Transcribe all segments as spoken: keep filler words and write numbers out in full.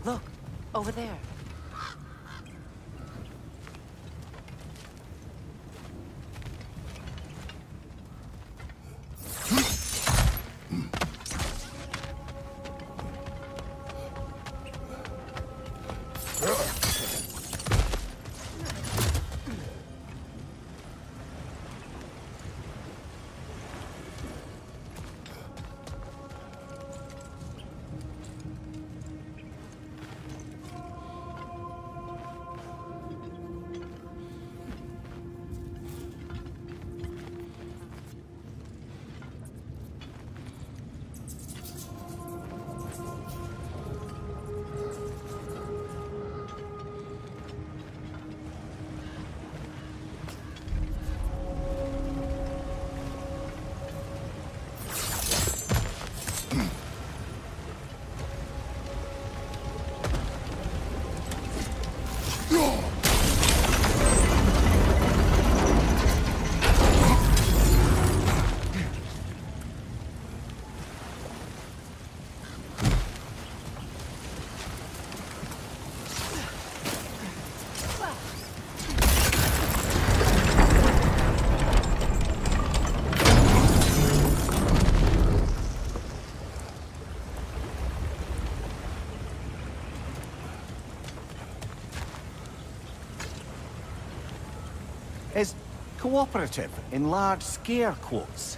Look, over there. Is cooperative in large scare quotes.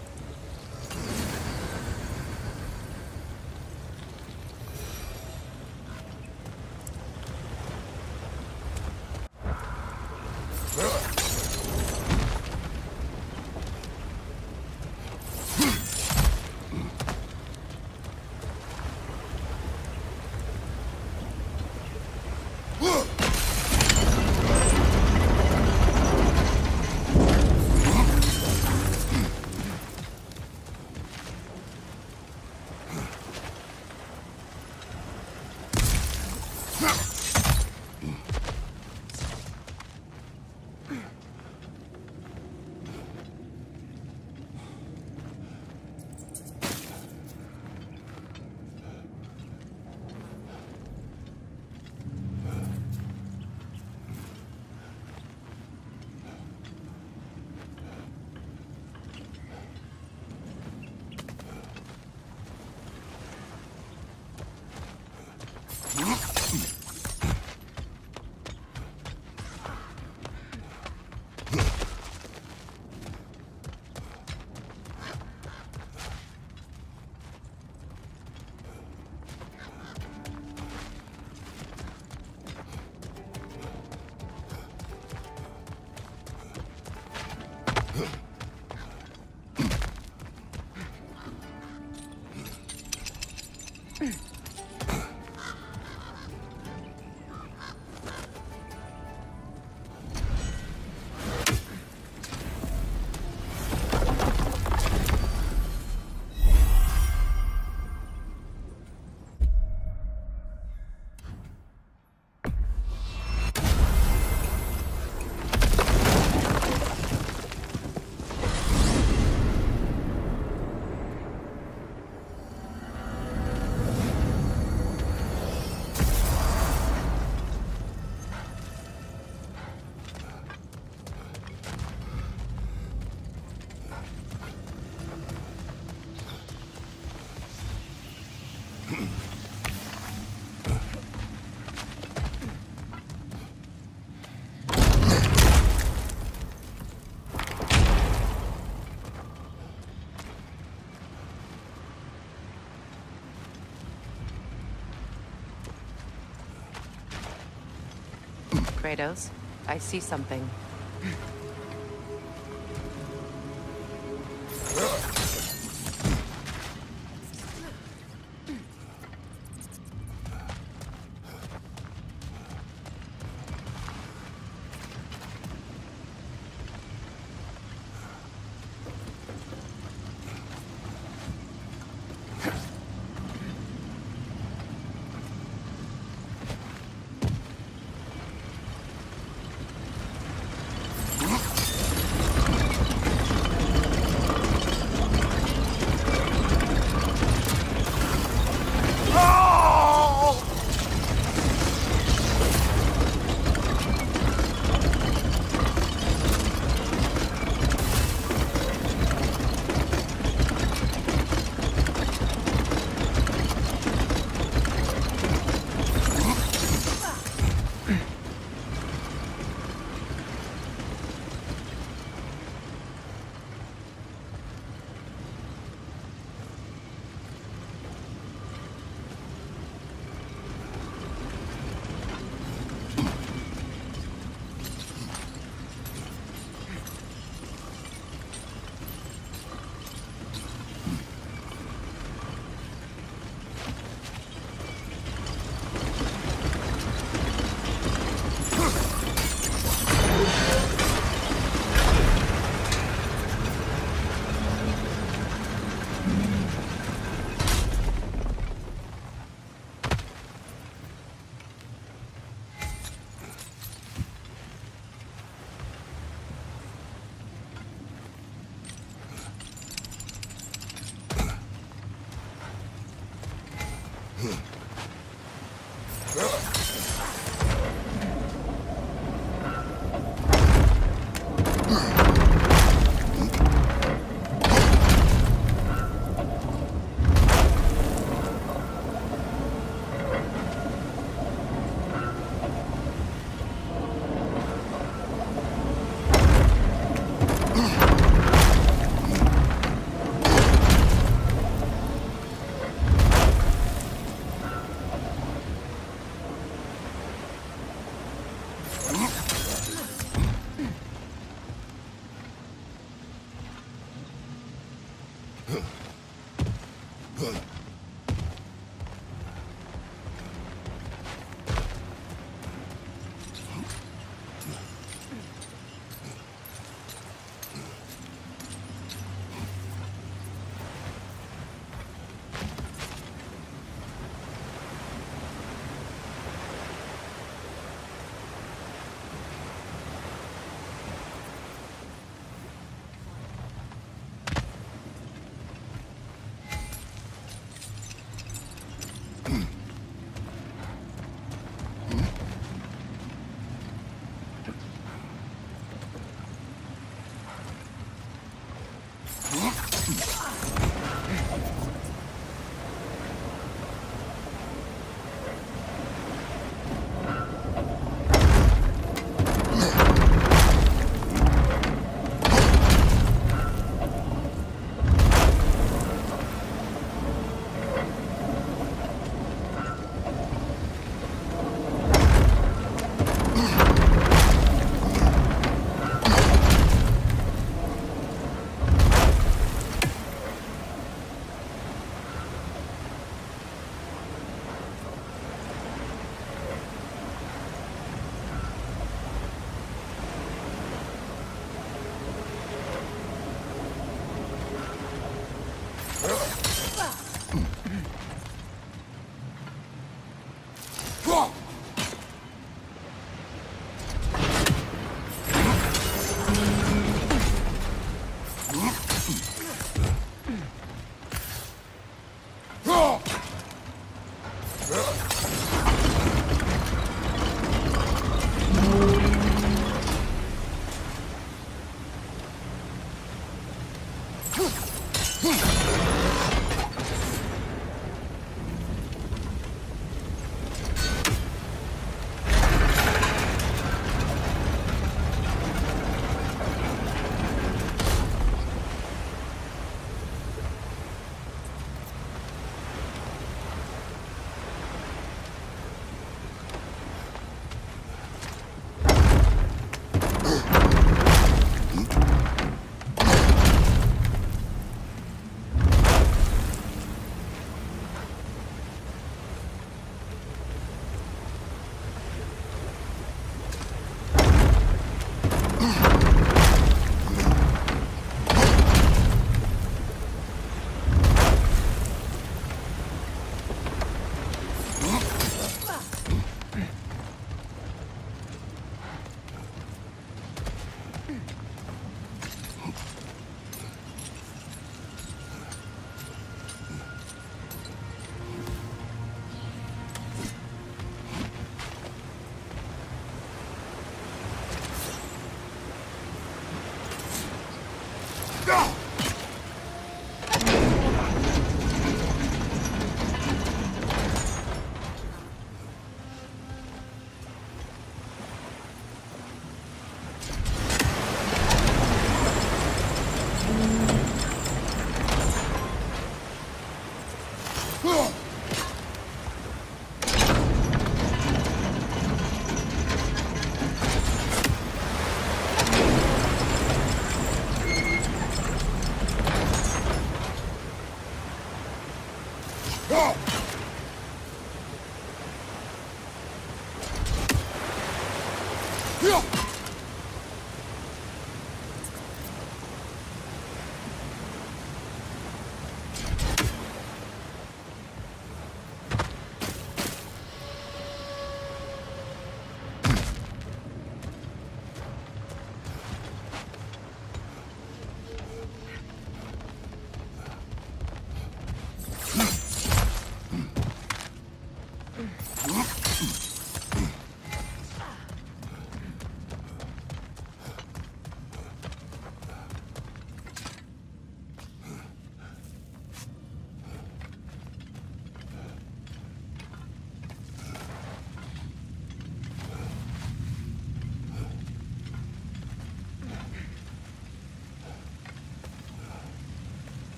Kratos, I see something.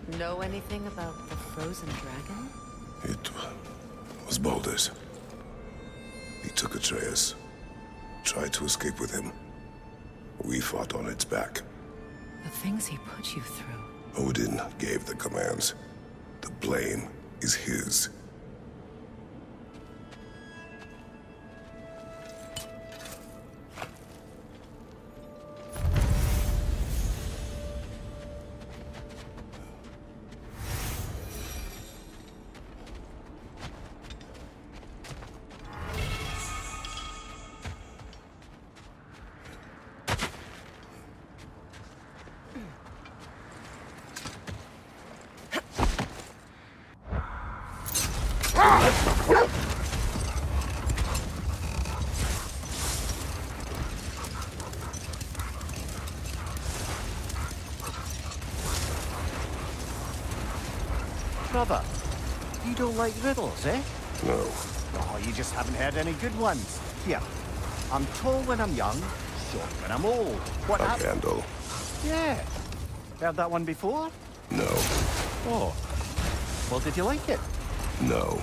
Know anything about the frozen dragon? It was Baldur's. He took Atreus, tried to escape with him. We fought on its back. The things he put you through. Odin gave the commands. The blame is his. Brother, you don't like riddles, eh? No. Oh, you just haven't heard any good ones. Here, I'm tall when I'm young, short when I'm old. What A hap- candle. Yeah. Heard that one before? No. Oh. Well, did you like it? No.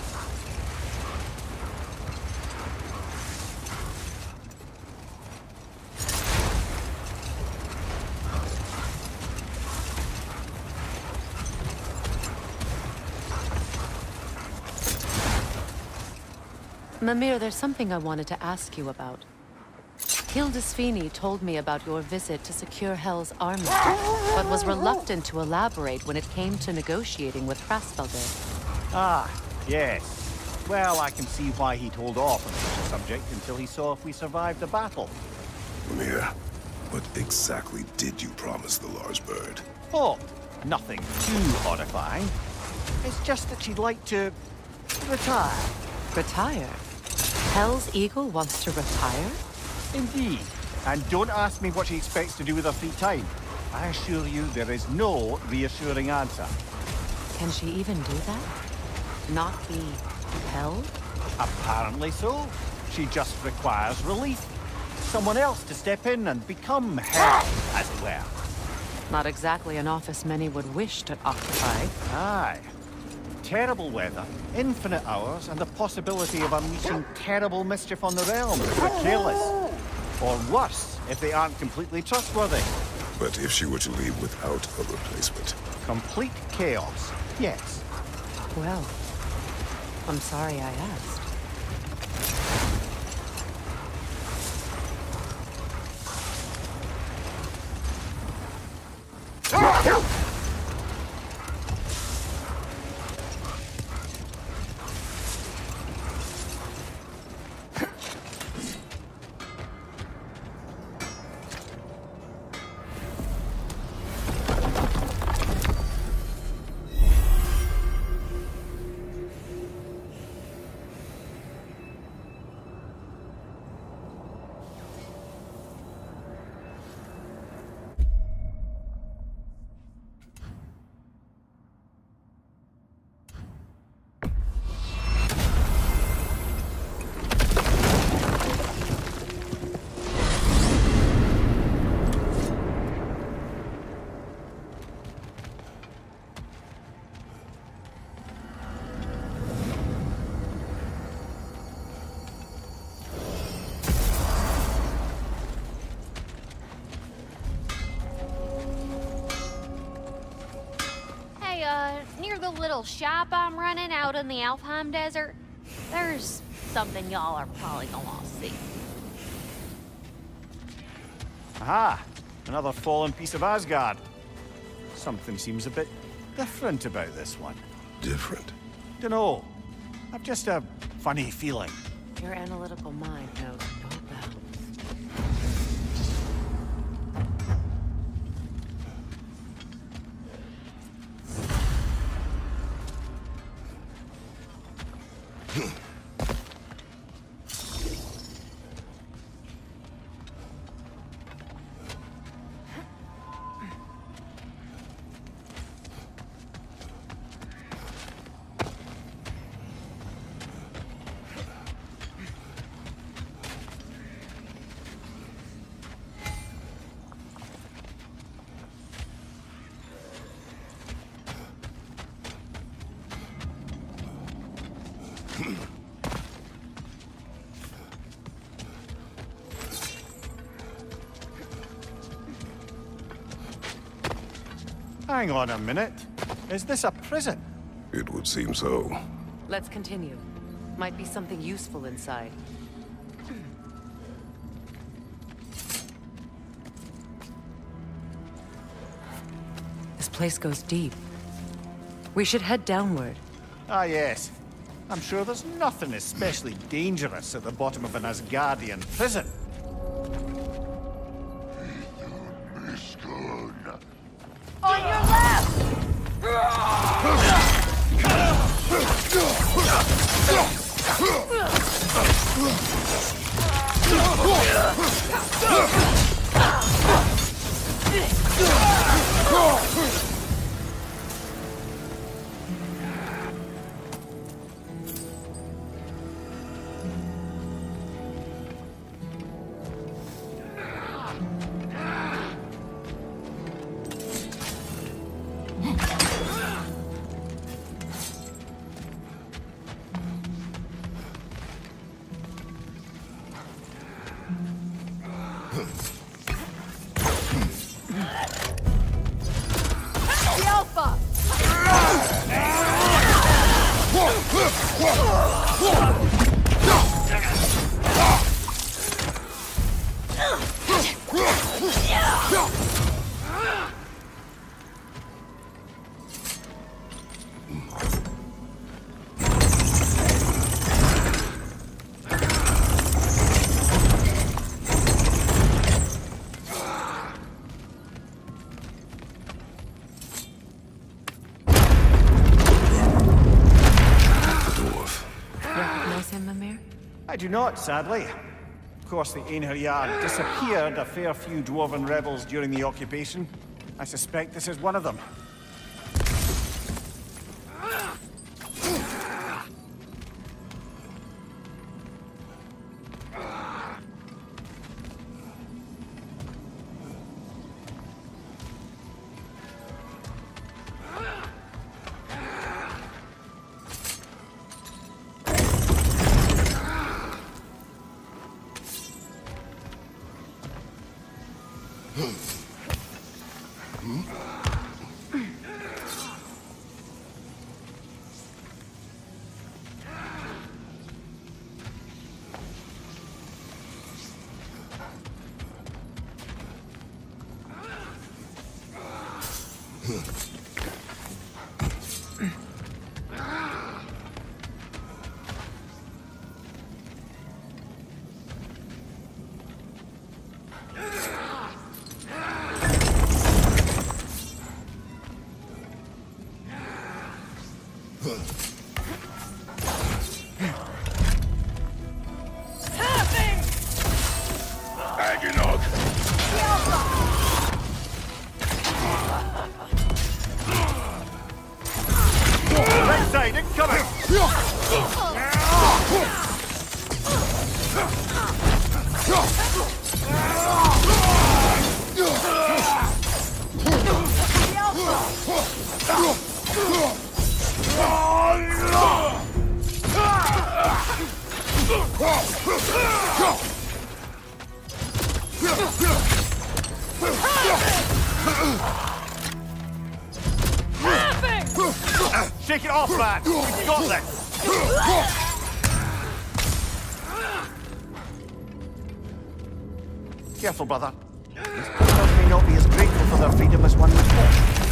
Mimir, there's something I wanted to ask you about. Hildisvini told me about your visit to secure Hell's army, but was reluctant to elaborate when it came to negotiating with Hrassbaldur. Ah, yes. Well, I can see why he'd hold off on such a subject until he saw if we survived the battle. Mimir, what exactly did you promise the large bird? Oh, nothing too horrifying. It's just that she'd like to retire. Retire? Hell's Eagle wants to retire? Indeed. And don't ask me what she expects to do with her free time. I assure you there is no reassuring answer. Can she even do that? Not be held? Apparently so. She just requires relief. Someone else to step in and become hell, as it were. Not exactly an office many would wish to occupy. Aye. Terrible weather, infinite hours, and the possibility of unleashing terrible mischief on the realm if they're careless. Or worse, if they aren't completely trustworthy. But if she were to leave without a replacement? Complete chaos, yes. Well, I'm sorry I asked. Near the little shop I'm running out in the Alfheim Desert, there's something y'all are probably gonna want to see. Aha! Another fallen piece of Asgard. Something seems a bit different about this one. Different? Dunno. I've just a funny feeling. Your analytical mind knows no bounds. Hang on a minute. Is this a prison? It would seem so. Let's continue. Might be something useful inside. This place goes deep. We should head downward. Ah, yes. I'm sure there's nothing especially dangerous at the bottom of an Asgardian prison. On your left! The Alpha! Recognize him, Mimir? I do not, sadly. Of course, the Einherjar disappeared a fair few dwarven rebels during the occupation. I suspect this is one of them. Aginok! Right side, incoming! Shake it off, lad! We've got this! Careful, brother. These prisoners may not be as grateful for their freedom as one would hope.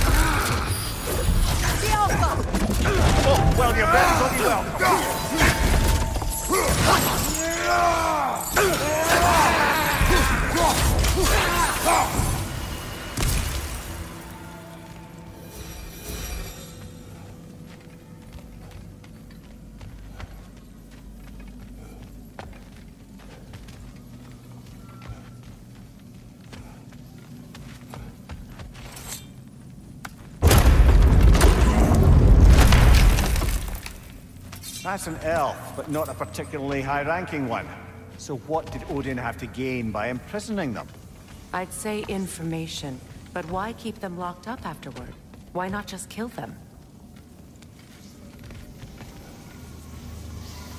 The Alpha! Oh, well, you're very bloody well. That's an elf, but not a particularly high-ranking one. So what did Odin have to gain by imprisoning them? I'd say information, but why keep them locked up afterward? Why not just kill them?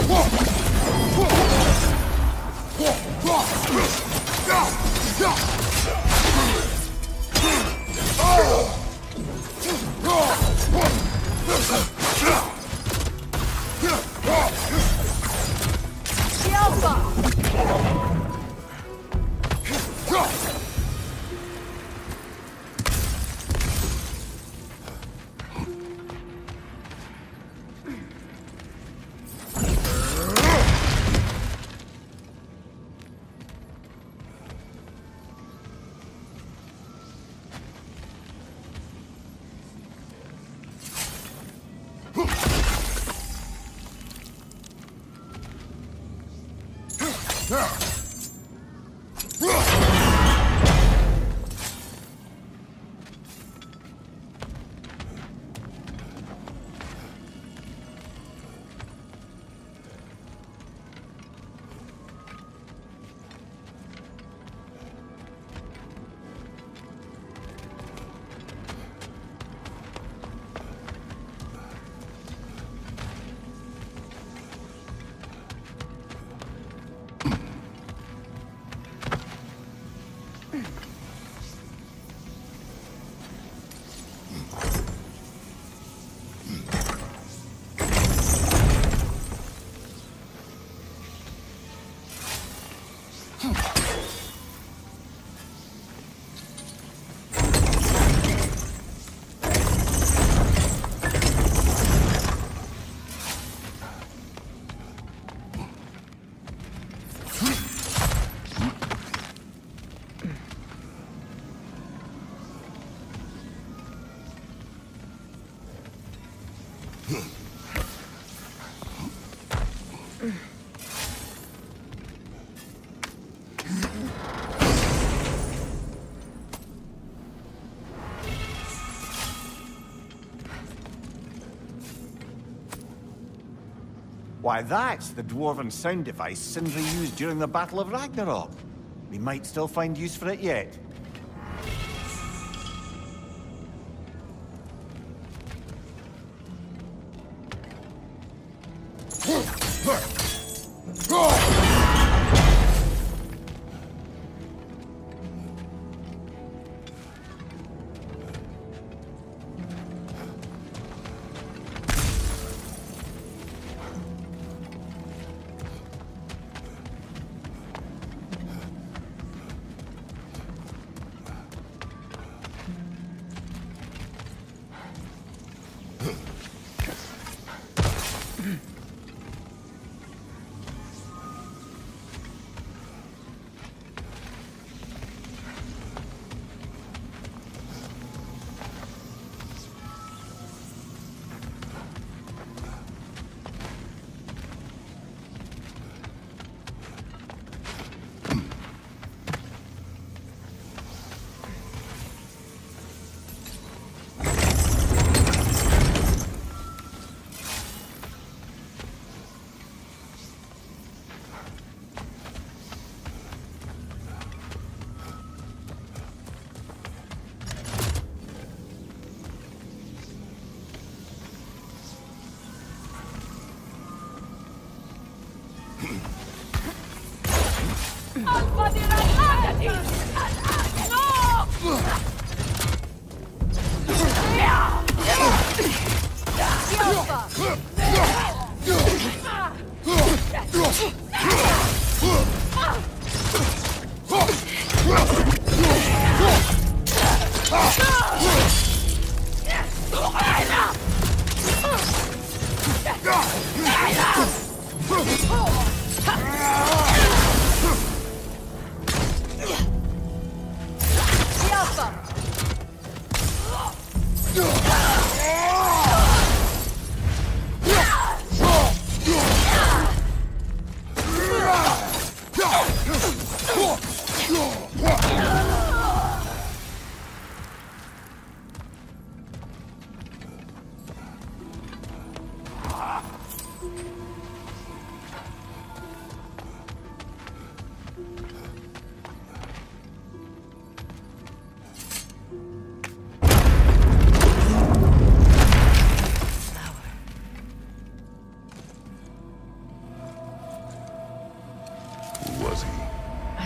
Why, that's the dwarven sound device Sindri used during the Battle of Ragnarok. We might still find use for it yet.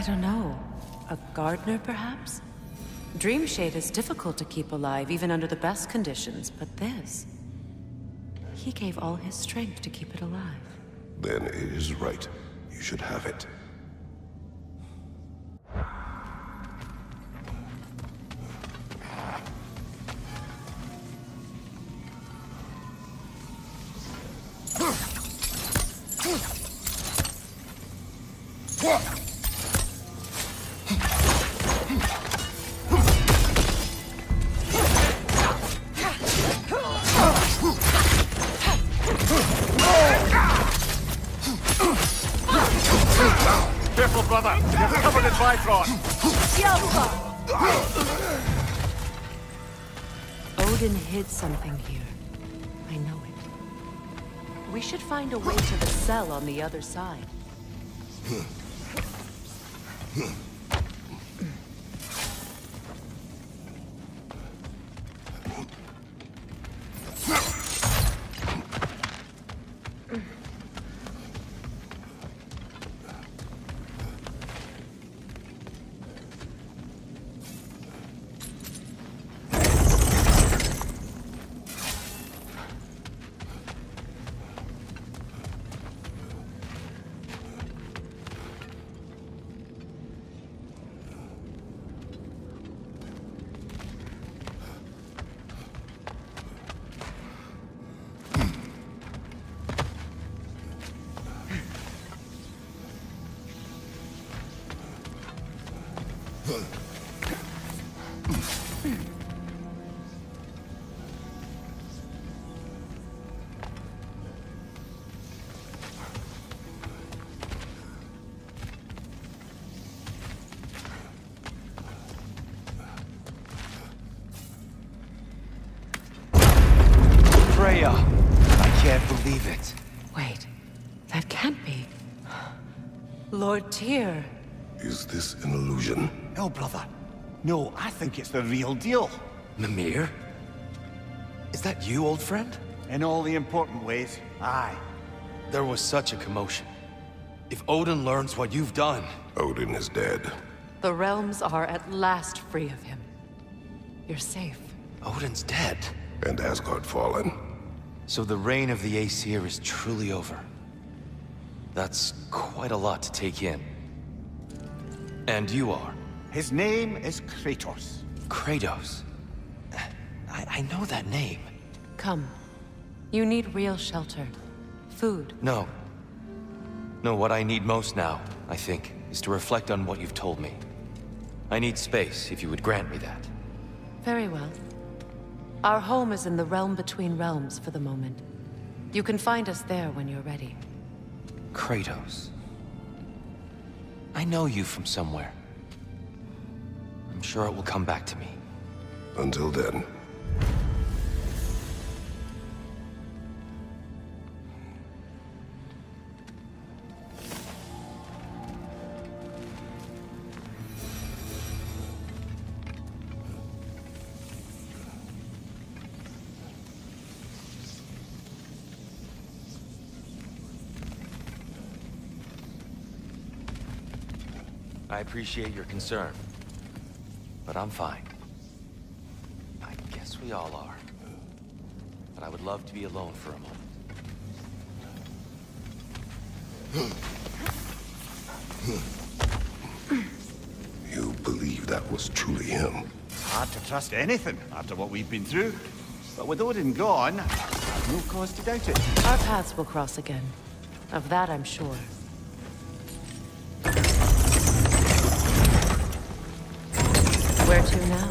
don't know. A gardener, perhaps? Dreamshade is difficult to keep alive, even under the best conditions, but this... He gave all his strength to keep it alive. Then it is right. You should have it. Careful, brother! You're covered in Bifrost! Odin hid something here. I know it. We should find a way to the cell on the other side. Freya! I can't believe it. Wait, that can't be. Lord Tyr. Is this an illusion? No, brother. No, I think it's the real deal. Mimir? Is that you, old friend? In all the important ways, aye. There was such a commotion. If Odin learns what you've done... Odin is dead. The realms are at last free of him. You're safe. Odin's dead. And Asgard fallen. So the reign of the Aesir is truly over. That's quite a lot to take in. And you are? His name is Kratos. Kratos. I, I know that name. Come. You need real shelter. Food. No. No, what I need most now, I think, is to reflect on what you've told me. I need space, if you would grant me that. Very well. Our home is in the realm between realms for the moment. You can find us there when you're ready. Kratos. I know you from somewhere. I'm sure it will come back to me. Until then. I appreciate your concern, but I'm fine. I guess we all are. But I would love to be alone for a moment. You believe that was truly him? Hard to trust anything after what we've been through. But with Odin gone, I've no cause to doubt it. Our paths will cross again. Of that I'm sure. Where to now?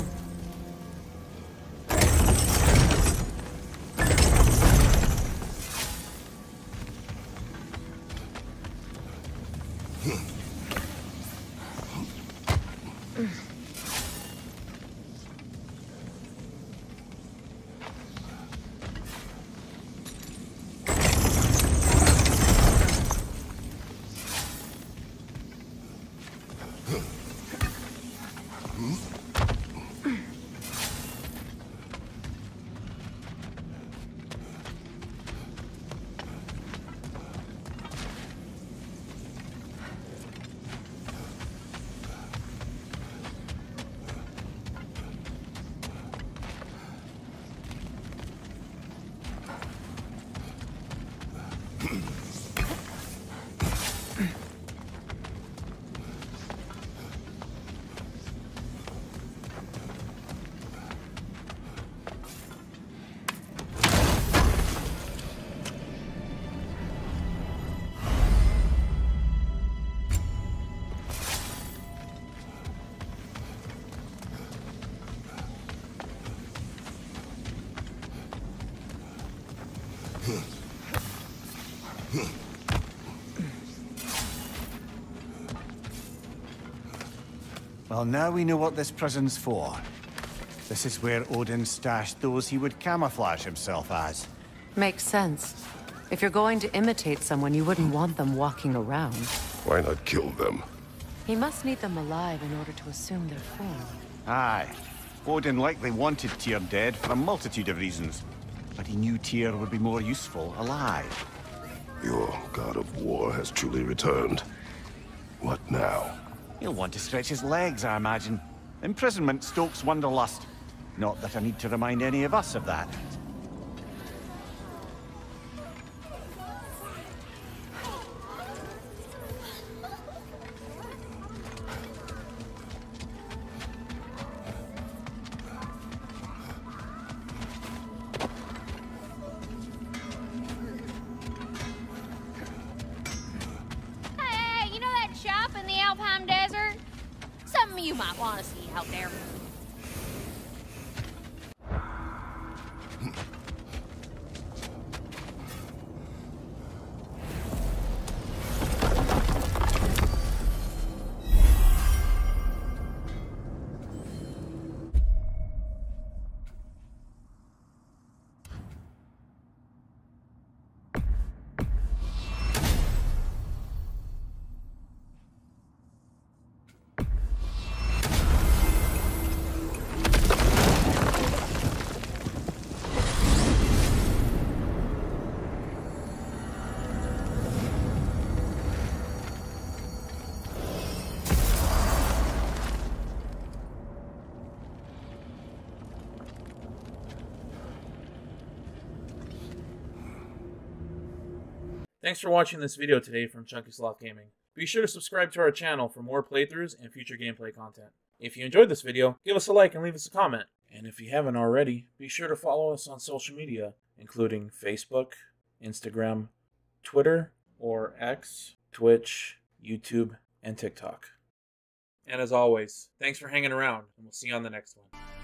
Well, now we know what this prison's for. This is where Odin stashed those he would camouflage himself as. Makes sense. If you're going to imitate someone, you wouldn't want them walking around. Why not kill them? He must need them alive in order to assume their form. Aye. Odin likely wanted Tyr dead for a multitude of reasons. But he knew Tyr would be more useful alive. Your god of war has truly returned. What now? He'll want to stretch his legs, I imagine. Imprisonment stokes wanderlust. Not that I need to remind any of us of that. Hey, you know that shop in the Alfheim Desert? Something you might want to see out there. Thanks for watching this video today from Chunky Sloth Gaming. Be sure to subscribe to our channel for more playthroughs and future gameplay content. If you enjoyed this video, give us a like and leave us a comment. And if you haven't already, be sure to follow us on social media, including Facebook, Instagram, Twitter, or X, Twitch, YouTube, and TikTok. And as always, thanks for hanging around, and we'll see you on the next one.